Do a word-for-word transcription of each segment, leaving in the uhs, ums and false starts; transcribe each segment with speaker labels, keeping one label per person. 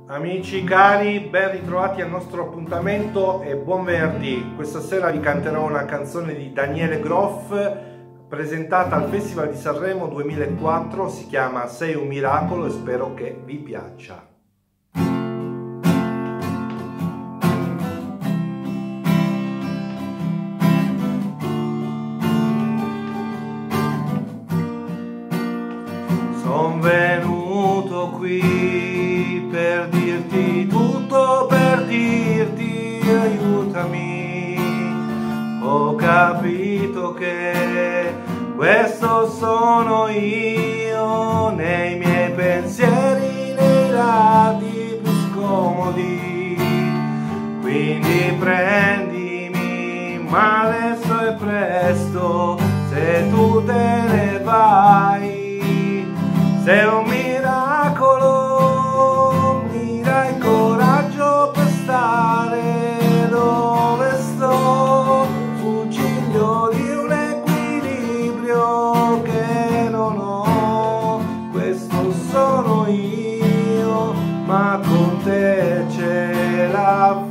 Speaker 1: Amici cari, ben ritrovati al nostro appuntamento e buon venerdì. Questa sera vi canterò una canzone di Daniele Groff presentata al Festival di Sanremo duemilaquattro, si chiama Sei un miracolo e spero che vi piaccia. Son venuto qui per dirti tutto, per dirti aiutami. Ho capito che questo sono io, nei miei pensieri, nei lati più scomodi. Quindi prendimi, ma adesso è presto, se tu te ne vai. Sei un miracolo, mi dai coraggio per stare dove sto, sul ciglio di un equilibrio che non ho. Questo sono io, ma con te ce la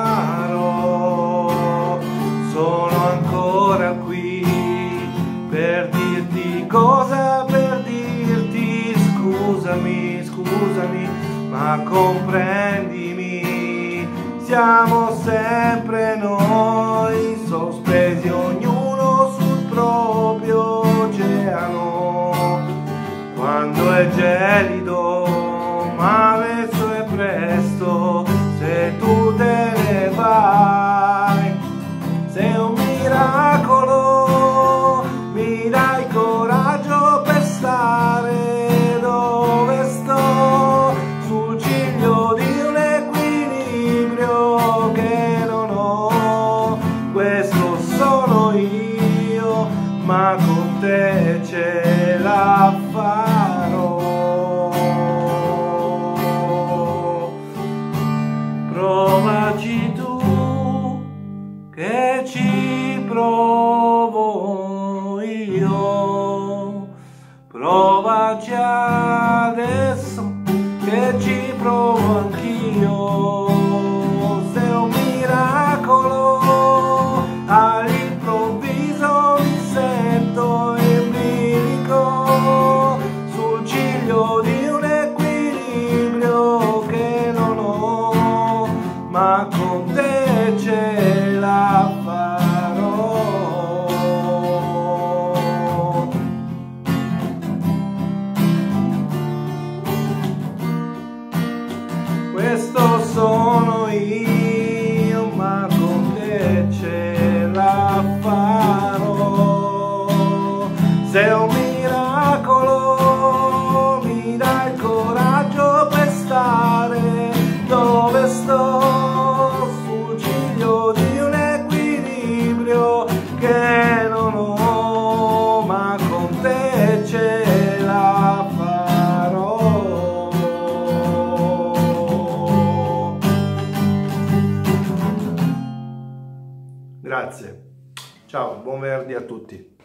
Speaker 1: farò. Sono ancora qui per dirti cosa, per dirti scusami, scusami, ma comprendimi, siamo sempre noi, sospesi ognuno sul proprio oceano. Quando è gelido, ma adesso è presto, se tu te ne vai. Sei un miracolo, mi dai coraggio per stare dove sto, sul ciglio di un equilibrio che non ho. Questo sono io, ma con te ce la farò. Provaci tu, che ci provo io. Provaci adesso, che ci provo anch'io. Sei un miracolo, all'improvviso mi sento in bilico, sul ciglio di un equilibrio che non ho, ma con te ce la farò. Questo sono io, ma con te ce la farò. Sei un miracolo, mi dai il coraggio per stare dove sto, sul ciglio di un equilibrio che non ho, ma con te ce la farò. Grazie, ciao, buon venerdì a tutti.